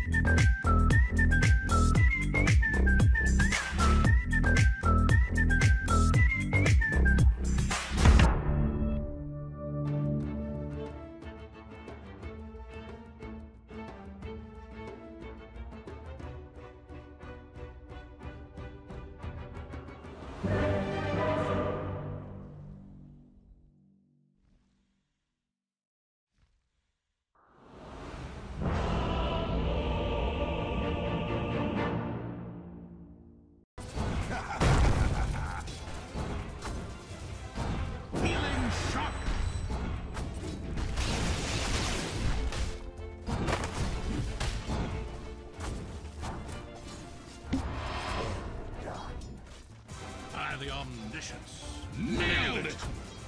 The omniscience. Nailed it!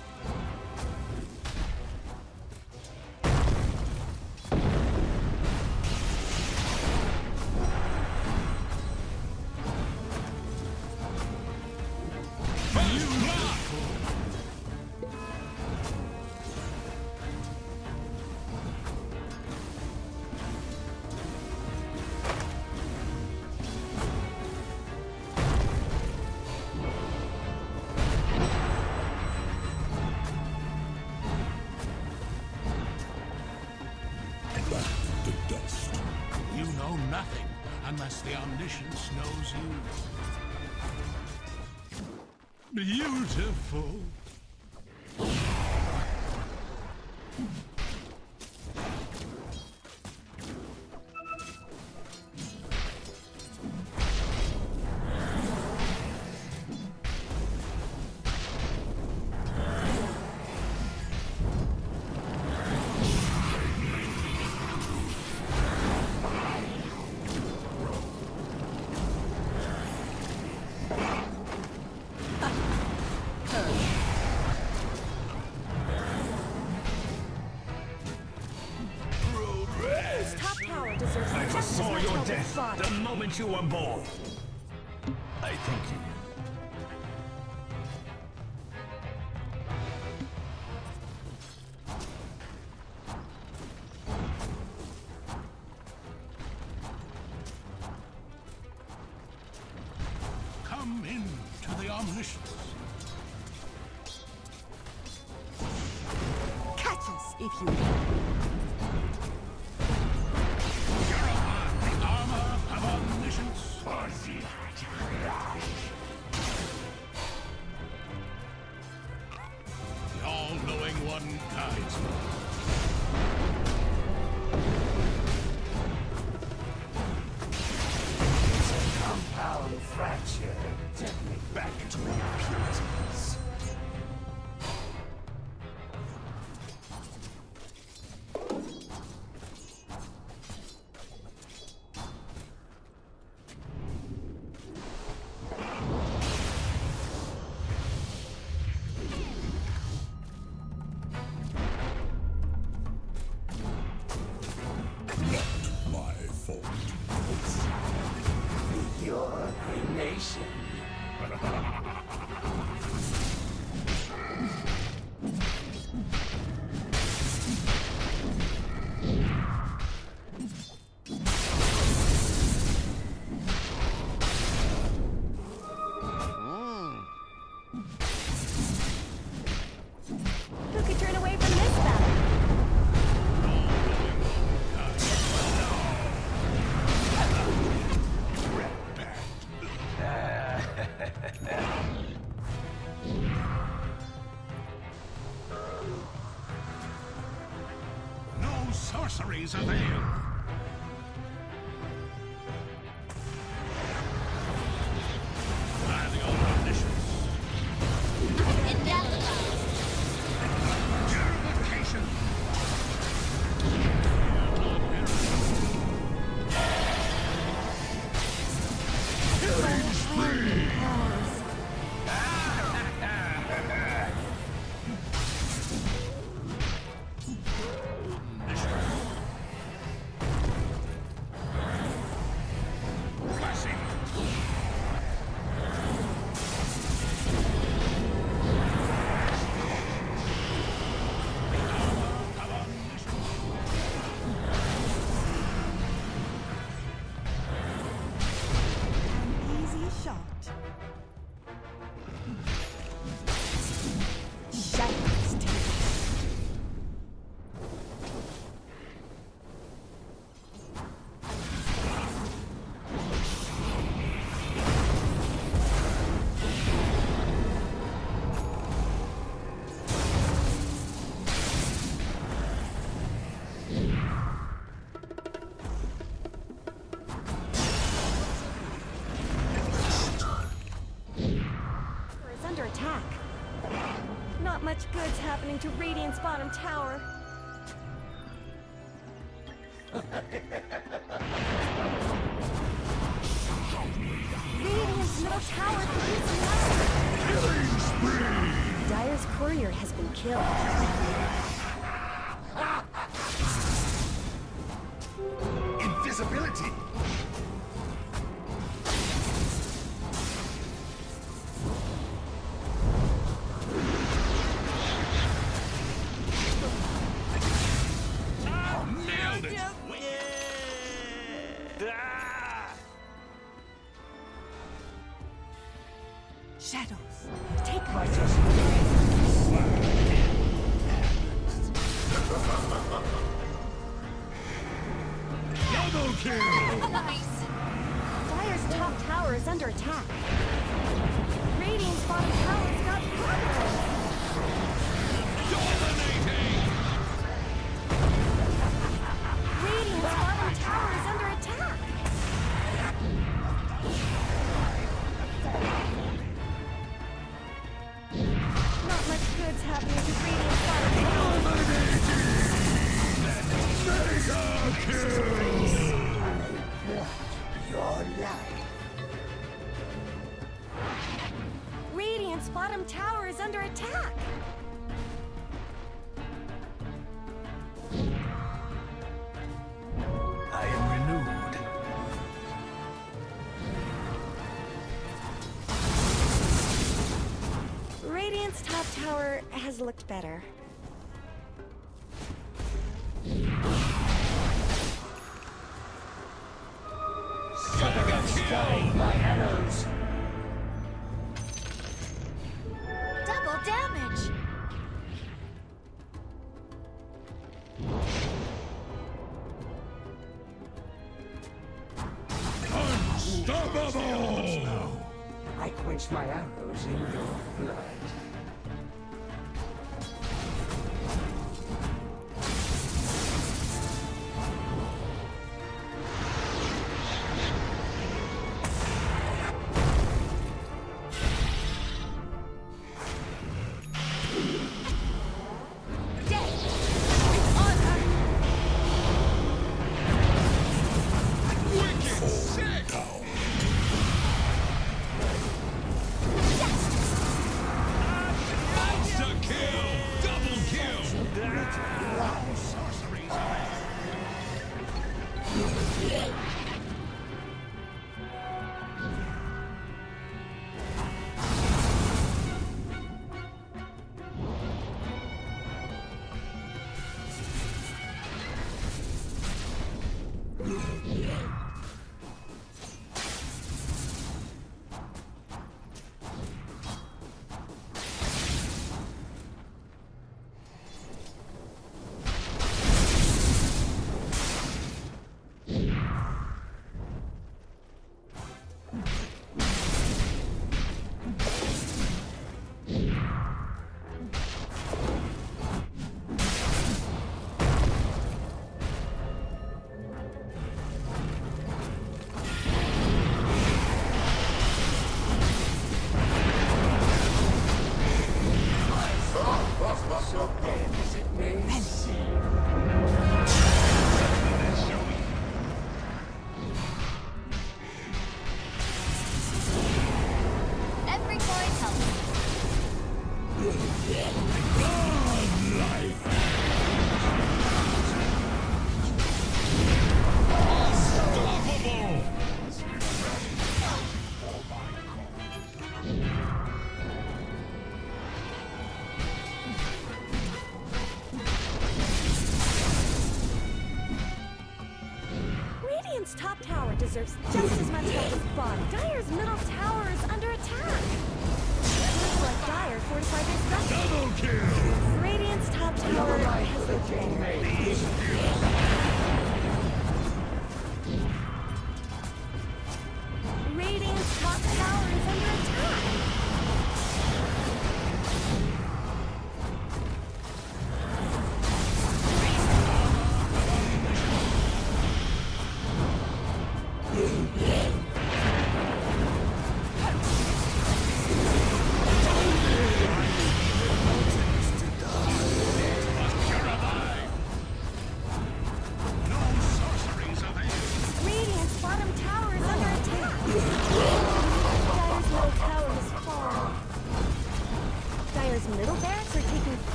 Nothing unless the omniscience knows you. Beautiful. I foresaw your death the moment you were born. I thank you. Come in to the omniscience. Catch us if you will. The all-knowing one guides me. It's a compound fracture. Take me back to my happening to Radiant's bottom tower? Radiant's middle tower is now. Killing spree! Dire's courier has been killed. Invisibility! Nailed it! Shadows, take my Double kill! Nice! Dire's top tower is under attack. Radiant's bottom tower's got problems. Dominating! Radiant's bottom tower is under attack. Not much good's happening to Radiant's bottom tower. Mega kill! Your life. Radiant's bottom tower is under attack. I am renewed. Radiant's top tower has looked better. My arrows. Double damage! Unstoppable! I quench my arrows in your blood. top tower deserves just as much help as bottom. Dire's middle tower is under attack. Looks like Dire fortified their structure. Double kill! Radiant's top tower has looked better. Radiant's top tower is under attack.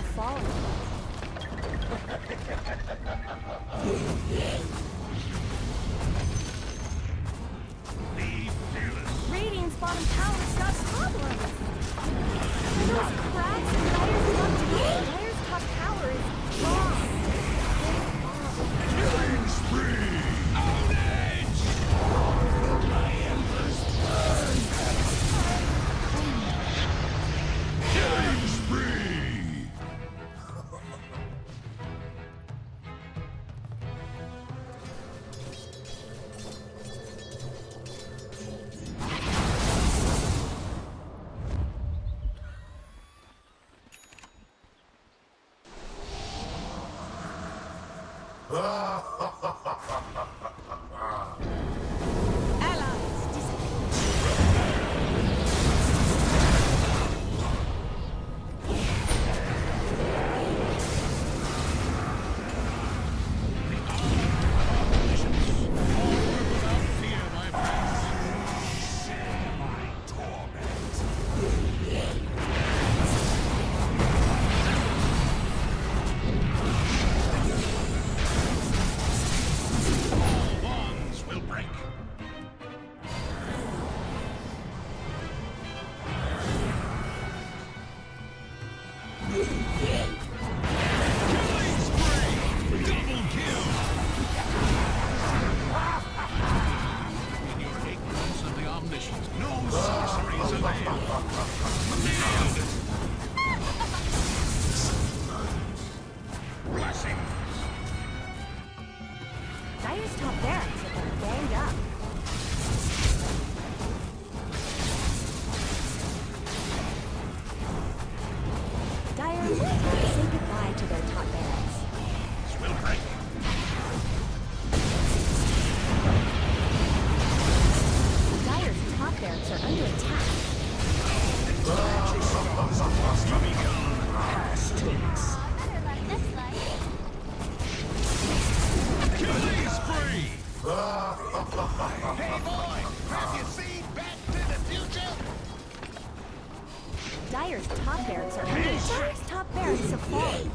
fallen. Be fearless. Radiant's bottom tower's got problems. Are those cracks in Dire's top tower? Dire's top tower is wrong. Killing spree! Ownage! My embers burn! Killing spree! Allies disappear. Without fear, my friends. Share my torment. All bonds will break. Killing spree! Double kill! In your ignorance of the omniscient, no sorceries avail. Nailed! Blessings! Dire's top barracks have been banged up. Dire will have to say goodbye to their top barracks. Bonds will break. Dire's top barracks are under attack. Killing spree! Hey boy, have you seen Back to the Future? Dire's top barracks are under attack. Dire's top barracks have fallen.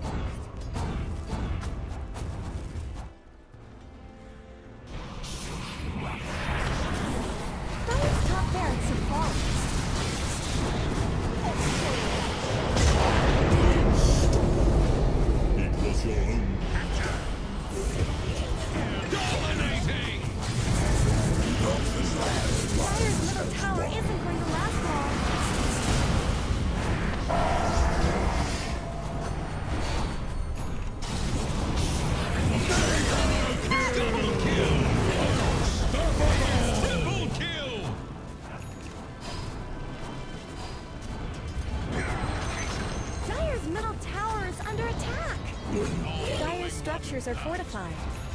Dire's top barracks have fallen. It was your own capture. Dominating! Dire's middle tower isn't going to last long. Double kill! Triple kill! Dire's middle tower is under attack. Dire's structures are fortified.